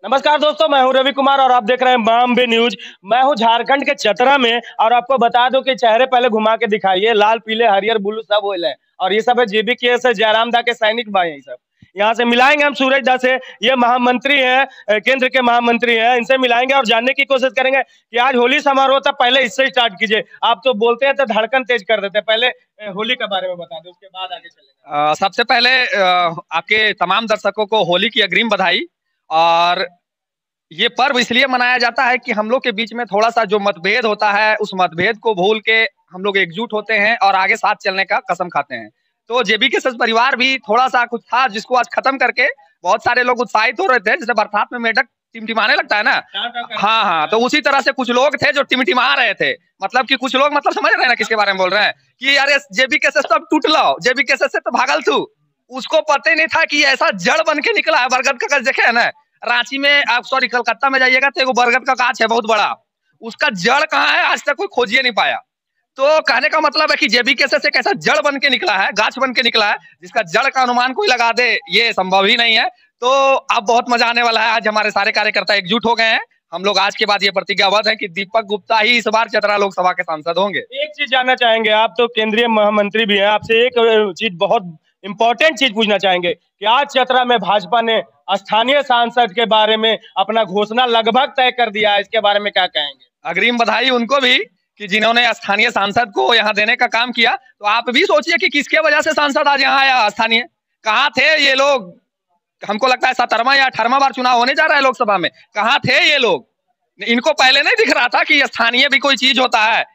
नमस्कार दोस्तों, मैं हूं रवि कुमार और आप देख रहे हैं बॉम्बे न्यूज। मैं हूं झारखंड के चतरा में और आपको बता दूं कि चेहरे पहले घुमा के दिखाइए। लाल पीले हरियर ब्लू सब ऑयल है और ये सब है जेबी के जयराम दा के सैनिक भाई हैं। सब यहाँ से मिलाएंगे हम सूरज दा से। ये महामंत्री हैं, केंद्र के महामंत्री हैं। इनसे मिलाएंगे और जानने की कोशिश करेंगे कि आज होली समारोह था। पहले इससे स्टार्ट कीजिए। आप तो बोलते हैं तो धड़कन तेज कर देते हैं। पहले होली के बारे में बता दें, उसके बाद आगे चलेंगे। सबसे पहले आपके तमाम दर्शकों को होली की अग्रिम बधाई। और ये पर्व इसलिए मनाया जाता है कि हम लोग के बीच में थोड़ा सा जो मतभेद होता है, उस मतभेद को भूल के हम लोग एकजुट होते हैं और आगे साथ चलने का कसम खाते हैं। तो जेबी के सच परिवार भी थोड़ा सा कुछ था जिसको आज खत्म करके बहुत सारे लोग उत्साहित हो रहे थे। जैसे बरसात में मेढक टिमटिमाने लगता है ना, हाँ, तो उसी तरह से कुछ लोग थे जो टिमटिमा रहे थे। मतलब कि कुछ लोग, मतलब समझ रहे हैं ना किसके बारे में बोल रहे हैं, कि अरे जेबी के सच सब टूट लो, जेबी के सच से तो भागल तू। उसको पता ही नहीं था कि ऐसा जड़ बन के निकला है। बरगद का गाछ देखे है ना, रांची में आप सॉरी कलकत्ता में जाइएगा तो एक बरगद का गाछ है बहुत बड़ा, उसका जड़ कहाँ है आज तक कोई खोज ही नहीं पाया। तो कहने का मतलब है कि जेबी केसेस एक ऐसा जड़ बन के निकला है, गाछ बन के निकला है, जिसका जड़ का अनुमान कोई लगा दे ये संभव ही नहीं है। तो अब बहुत मजा आने वाला है। आज हमारे सारे कार्यकर्ता एकजुट हो गए हैं। हम लोग आज के बाद ये प्रतिज्ञाबद्ध हैं कि दीपक गुप्ता ही इस बार चतरा लोकसभा के सांसद होंगे। एक चीज जानना चाहेंगे, आप तो केंद्रीय महामंत्री भी हैं, आपसे एक चीज बहुत इंपॉर्टेंट चीज पूछना चाहेंगे कि आज चतरा में भाजपा ने स्थानीय सांसद के बारे में अपना घोषणा लगभग तय कर दिया है। इसके बारे में क्या कहेंगे? अग्रिम बधाई उनको भी कि जिन्होंने स्थानीय सांसद को यहाँ देने का काम किया। तो आप भी सोचिए कि किसके वजह से सांसद आज यहाँ आया। स्थानीय कहाँ थे ये लोग? हमको लगता है 17वां या 18वां बार चुनाव होने जा रहा है लोकसभा में। कहाँ थे ये लोग? इनको पहले नहीं दिख रहा था कि स्थानीय भी कोई चीज होता है।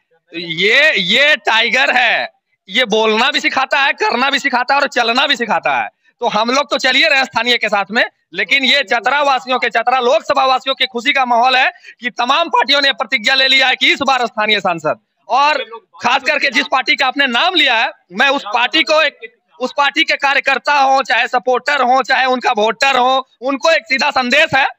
ये टाइगर है, ये बोलना भी सिखाता है, करना भी सिखाता है और चलना भी सिखाता है। तो हम लोग तो चलिए रहे स्थानीय के साथ में, लेकिन ये चतरा वासियों के, चतरा लोकसभा वासियों की खुशी का माहौल है कि तमाम पार्टियों ने प्रतिज्ञा ले लिया है कि इस बार स्थानीय सांसद, और खास करके जिस पार्टी का आपने नाम लिया है, मैं उस पार्टी को उस पार्टी के कार्यकर्ता हो, चाहे सपोर्टर हो, चाहे उनका वोटर हो, उनको एक सीधा संदेश है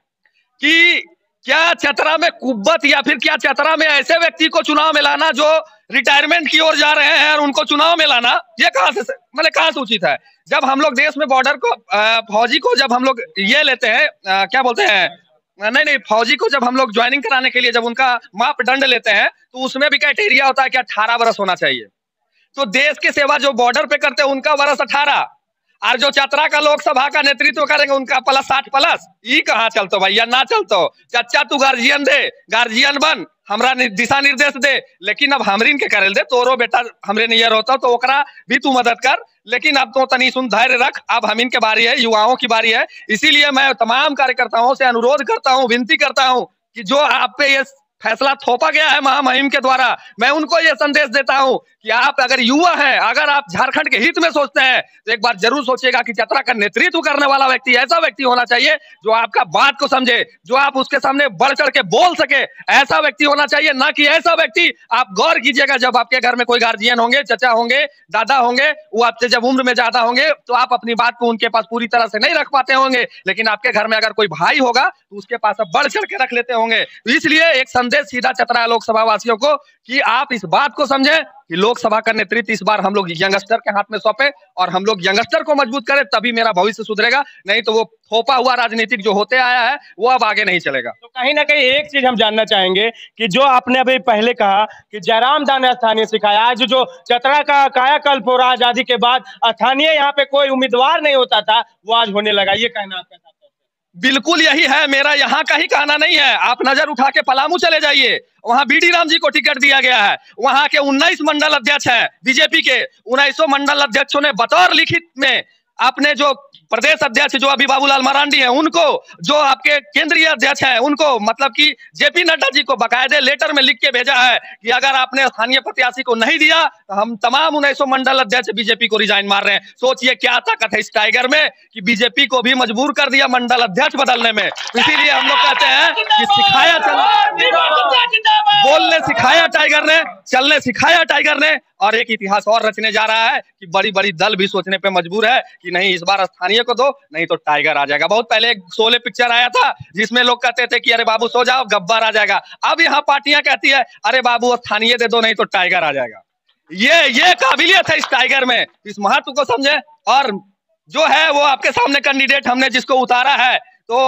कि क्या चतरा में कुब्बत या फिर क्या चतरा में ऐसे व्यक्ति को चुनाव में लाना जो रिटायरमेंट की ओर जा रहे हैं और उनको चुनाव में लाना, ये कहाँ से मतलब कहाँ से उचित है? जब हम लोग देश में बॉर्डर को फौजी को जब हम लोग ये लेते हैं, क्या बोलते हैं, नहीं फौजी को जब हम लोग ज्वाइनिंग कराने के लिए जब उनका मापदंड लेते हैं तो उसमें भी क्राइटेरिया होता है कि 18 वर्ष होना चाहिए। तो देश की सेवा जो बॉर्डर पे करते हैं उनका वर्ष 18, और जो चतरा का लोकसभा का नेतृत्व करेंगे उनका प्लस 60+। ये कहाँ चलतो भैया, ना चलतो। चच्चा तू गार्जियन दे, गार्जियन बन, हमरा दिशा निर्देश दे, लेकिन अब हमरीन के करे दे। तोरो बेटा हमरे नियर होता तो ओकरा भी तू मदद कर, लेकिन अब तो तनी सुन धैर्य रख। अब हम इनके बारी है, युवाओं की बारी है। इसीलिए मैं तमाम कार्यकर्ताओं से अनुरोध करता हूँ, विनती करता हूँ कि जो आप पे ये फैसला थोपा गया है महामहिम के द्वारा, मैं उनको ये संदेश देता हूं कि आप अगर युवा हैं, अगर आप झारखंड के हित में सोचते हैं, तो एक बार जरूर सोचिएगा कि चतरा का नेतृत्व करने वाला व्यक्ति ऐसा व्यक्ति होना चाहिए जो आपका बात को समझे, जो आप उसके सामने बढ़ चढ़ के बोल सके। ऐसा व्यक्ति होना चाहिए, ना कि ऐसा व्यक्ति। आप गौर कीजिएगा, जब आपके घर में कोई गार्जियन होंगे, चचा होंगे, दादा होंगे, वो आपसे जब उम्र में ज्यादा होंगे तो आप अपनी बात को उनके पास पूरी तरह से नहीं रख पाते होंगे, लेकिन आपके घर में अगर कोई भाई होगा तो उसके पास आप बढ़ चढ़ के रख लेते होंगे। तो इसलिए एक संदेश सीधा चतरा लोकसभा वासियों को कि आप इस बात को समझें कि लोकसभा का नेतृत्व इस बार हम लोग यंगस्टर के हाथ में सौंपे और हम लोग यंगस्टर को मजबूत करें, तभी मेरा भविष्य सुधरेगा। नहीं तो वो थोपा हुआ राजनीतिक जो होते आया है वो अब आगे नहीं चलेगा। तो कहीं ना कहीं एक चीज हम जानना चाहेंगे कि जो आपने अभी पहले कहा कि जयराम दा ने स्थानीय सिखाया, आज जो चतरा का कायाकल्प हो रहा आजादी के बाद, स्थानीय यहाँ पे कोई उम्मीदवार नहीं होता था, वो आज होने लगा, ये कहना आपका? बिल्कुल यही है, मेरा यहाँ का ही कहना नहीं है। आप नजर उठा के पलामू चले जाइए, वहाँ बीडी राम जी को टिकट दिया गया है। वहाँ के 19 मंडल अध्यक्ष हैं बीजेपी के, 19 मंडल अध्यक्षों ने बतौर लिखित में अपने जो प्रदेश अध्यक्ष जो अभी बाबूलाल मरांडी हैं उनको, जो आपके केंद्रीय अध्यक्ष हैं उनको, मतलब कि जेपी नड्डा जी को बकायदे लेटर में लिख के भेजा है कि अगर आपने स्थानीय प्रत्याशी को नहीं दिया तो हम तमाम 19 मंडल अध्यक्ष बीजेपी को रिजाइन मार रहे हैं। सोचिए क्या ताकत है इस टाइगर में कि बीजेपी को भी मजबूर कर दिया मंडल अध्यक्ष बदलने में। इसीलिए हम लोग कहते हैं कि सिखाया बोलने सिखाया टाइगर ने, चलने सिखाया टाइगर ने, और एक इतिहास और रचने जा रहा है कि बड़ी बड़ी दल भी सोचने पे मजबूर है कि नहीं इस बार स्थानीय को दो, नहीं तो टाइगर आ जाएगा। बहुत पहले एक शोले पिक्चर आया था जिसमें लोग कहते थे कि अरे बाबू सो जाओ गब्बर आ जाएगा। अब यहाँ पार्टियां कहती है अरे बाबू स्थानीय दे दो, नहीं तो टाइगर आ जाएगा। ये काबिलियत है इस टाइगर में, इस महत्व को समझे। और जो है वो आपके सामने कैंडिडेट हमने जिसको उतारा है, तो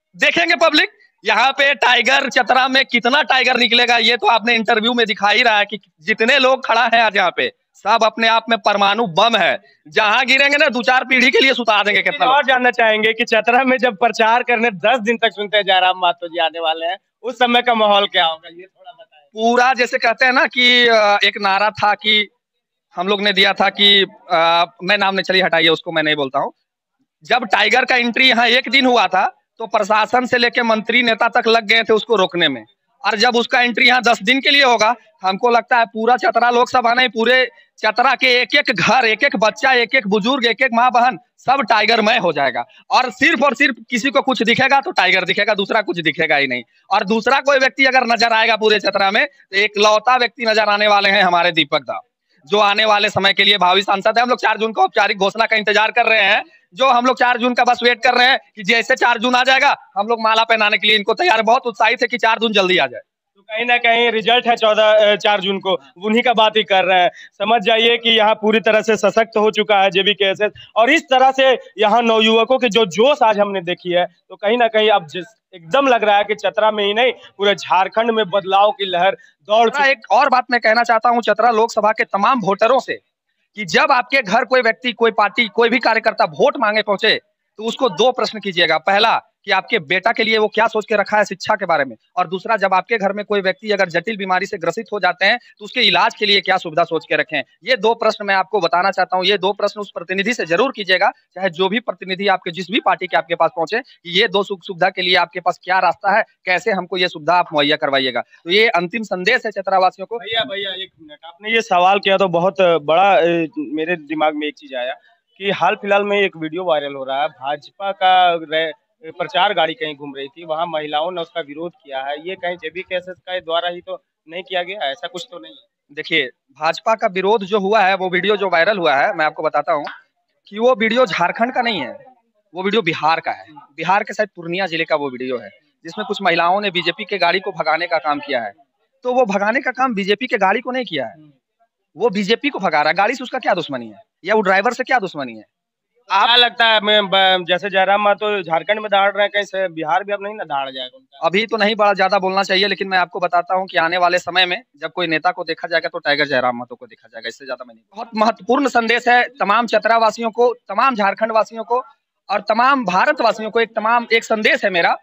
देखेंगे पब्लिक। यहाँ पे टाइगर चतरा में कितना टाइगर निकलेगा ये तो आपने इंटरव्यू में दिखा ही रहा है कि जितने लोग खड़ा है आज यहाँ पे सब अपने आप में परमाणु बम है। जहां गिरेंगे ना 2-4 पीढ़ी के लिए सुता देंगे। कितना और जानना चाहेंगे कि चतरा में जब प्रचार करने 10 दिन तक सुनते हैं जयराम मातो जी आने वाले हैं, उस समय का माहौल क्या होगा ये थोड़ा बताएं। पूरा जैसे कहते हैं ना कि एक नारा था कि हम लोग ने दिया था कि मैं नाम नहीं, चलिए हटाइए उसको, मैं नहीं बोलता हूँ। जब टाइगर का एंट्री यहाँ एक दिन हुआ था तो प्रशासन से लेके मंत्री नेता तक लग गए थे उसको रोकने में, और जब उसका एंट्री यहाँ 10 दिन के लिए होगा, हमको लगता है पूरा चतरा लोकसभा नहीं, पूरे चतरा के एक एक घर, एक एक बच्चा, एक एक बुजुर्ग, एक एक माँ बहन सब टाइगरमय हो जाएगा। और सिर्फ किसी को कुछ दिखेगा तो टाइगर दिखेगा, दूसरा कुछ दिखेगा ही नहीं। और दूसरा कोई व्यक्ति अगर नजर आएगा पूरे चतरा में तो एक लौता व्यक्ति नजर आने वाले हैं हमारे दीपक दा, जो आने वाले समय के लिए भावी सांसद है। हम लोग 4 जून को औपचारिक घोषणा का इंतजार कर रहे हैं, जो हम लोग 4 जून का बस वेट कर रहे हैं कि जैसे 4 जून आ जाएगा हम लोग माला पहनाने के लिए इनको तैयार, बहुत उत्साहित है कि 4 जून जल्दी आ जाए। तो कहीं ना कहीं रिजल्ट है 4 जून को, उन्हीं का बात ही कर रहे हैं। समझ जाइए कि यहाँ पूरी तरह से सशक्त हो चुका है JBKSS, और इस तरह से यहाँ नवयुवकों की जो जोश आज हमने देखी है, तो कहीं ना कहीं अब एकदम लग रहा है कि चतरा में ही नहीं पूरे झारखंड में बदलाव की लहर दौड़ चुकी है। एक और बात मैं कहना चाहता हूँ चतरा लोकसभा के तमाम वोटरों से कि जब आपके घर कोई व्यक्ति, कोई पार्टी, कोई भी कार्यकर्ता वोट मांगे पहुंचे तो उसको 2 प्रश्न कीजिएगा। पहला कि आपके बेटा के लिए वो क्या सोच के रखा है शिक्षा के बारे में, और दूसरा जब आपके घर में कोई व्यक्ति अगर जटिल बीमारी से ग्रसित हो जाते हैं तो उसके इलाज के लिए क्या सुविधा सोच के रखें। ये 2 प्रश्न मैं आपको बताना चाहता हूँ। ये 2 प्रश्न उस प्रतिनिधि से जरूर कीजिएगा, चाहे जो भी प्रतिनिधि आपके जिस भी पार्टी के आपके पास पहुंचे, ये 2 सुख सुविधा के लिए आपके पास क्या रास्ता है, कैसे हमको ये सुविधा आप मुहैया करवाइएगा। तो ये अंतिम संदेश है चतरा वासियों को। भैया 1 मिनट, आपने ये सवाल किया तो बहुत बड़ा मेरे दिमाग में एक चीज आया कि हाल फिलहाल में एक वीडियो वायरल हो रहा है, भाजपा का प्रचार गाड़ी कहीं घूम रही थी, वहां महिलाओं ने उसका विरोध किया है। ये कहीं JBKSS का द्वारा ही तो नहीं किया गया, ऐसा कुछ तो नहीं है? देखिए, भाजपा का विरोध जो हुआ है, वो वीडियो जो वायरल हुआ है, मैं आपको बताता हूँ कि वो वीडियो झारखंड का नहीं है, वो वीडियो बिहार का है। बिहार के शायद पूर्णिया जिले का वो वीडियो है, जिसमें कुछ महिलाओं ने बीजेपी के गाड़ी को भगाने का काम किया है। तो वो भगाने का काम बीजेपी के गाड़ी को नहीं किया है, वो बीजेपी को भगा रहा है। गाड़ी से उसका क्या दुश्मनी है, या वो ड्राइवर से क्या दुश्मनी है? क्या लगता है जैसे जयराम मातो झारखंड में दहाड़ रहे हैं, कहीं से बिहार भी अब नहीं ना दहाड़ जाएगा उनका? अभी तो नहीं बड़ा ज्यादा बोलना चाहिए, लेकिन मैं आपको बताता हूं कि आने वाले समय में जब कोई नेता को देखा जाएगा तो टाइगर जयराम मातो को देखा जाएगा, इससे ज्यादा मैं नहीं। बहुत महत्वपूर्ण संदेश है तमाम चतरा वासियों को, तमाम झारखंड वासियों को और तमाम भारत वासियों को। एक संदेश है मेरा।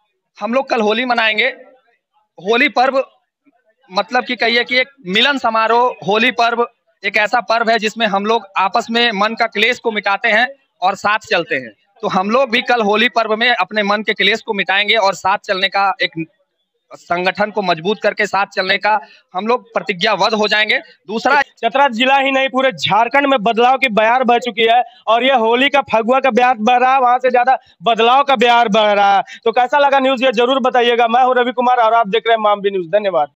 हम लोग कल होली मनाएंगे। होली पर्व मतलब कि कहिए कि एक मिलन समारोह। होली पर्व एक ऐसा पर्व है जिसमें हम लोग आपस में मन का क्लेश को मिटाते हैं और साथ चलते हैं। तो हम लोग भी कल होली पर्व में अपने मन के क्लेश को मिटाएंगे और साथ चलने का, एक संगठन को मजबूत करके साथ चलने का हम लोग प्रतिज्ञाबद्ध हो जाएंगे। दूसरा, चतरा जिला ही नहीं पूरे झारखंड में बदलाव की बयार बह चुकी है, और ये होली का फगुआ का बयार बह रहा है, वहां से ज्यादा बदलाव का बयार बह रहा है। तो कैसा लगा न्यूज ये जरूर बताइएगा। मैं हूं रवि कुमार और आप देख रहे हैं मामबी न्यूज। धन्यवाद।